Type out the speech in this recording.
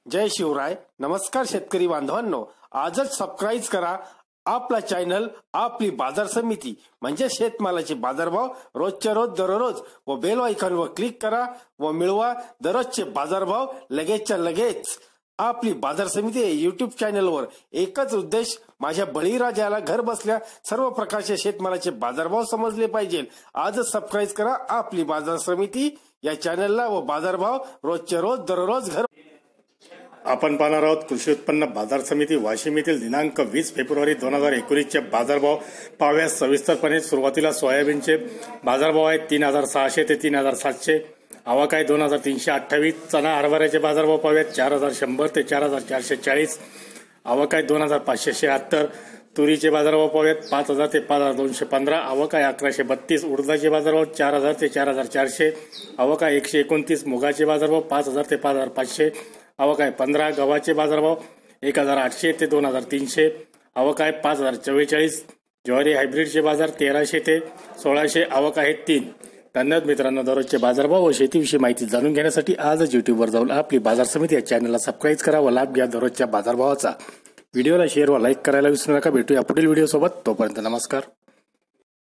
जय शिवराय. नमस्कार शेतकरी बांधवांनो, आजच सबस्क्राईब करा आपला चॅनल आपली बाजार समिती म्हणजे शेतमालाचे बाजारभाव रोजच्या रोज दररोज व बेल आयकॉनवर क्लिक करा व मिळवा दररोजचे बाजारभाव लगेचच्या लगेच. आपली बाजार समिती युट्यूब चॅनलवर एकच उद्देश, माझ्या बळीराजाला घर बसल्या सर्व प्रकारचे शेतमालाचे बाजारभाव समजले पाहिजे. आजच सबस्क्राईब करा आपली बाजार समिती या चॅनलला व बाजारभाव रोजच्या रोज दररोज घर. आपण पाहणार आहोत कृषी उत्पन्न बाजार समिती वाशिम येथील दिनांक 20 फेब्रुवारी 2019चे बाजारभाव पाहूया सविस्तरपणे. सुरुवातीला सोयाबीनचे बाजारभाव आहेत 3600 ते 3700. आवक आहे 2328. चणा हरभऱ्याचे बाजारभाव पाहूयात 4100 ते 4440. आवक आहे 2576. तुरीचे बाजारभाव पाहूयात 5000 ते 5215. आवक आहे 1132. उडदाचे बाजारभाव 4000 ते 4400. आवक आहे 129. मुगाचे बाजारभाव 5000 ते 5500. आवक आहे 15. गव्हाचे बाजारभाव 1800 ते 2300. आवक आहे 5044. ज्वारी हायब्रिडचे बाजार 1300 ते 1600. आवक आहे 3. धन्यवाद मित्रांनो. दररोजचे बाजारभाव व शेतीविषयी माहिती जाणून घेण्यासाठी आजच युट्यूबवर जाऊन आपली बाजार समिती या चॅनलला सबस्क्राईब करा व लाभ घ्या दररोजच्या बाजारभावाचा. व्हिडिओला शेअर व लाईक करायला विसरू नका. भेटूया पुढील व्हिडिओ सोबत. तोपर्यंत नमस्कार.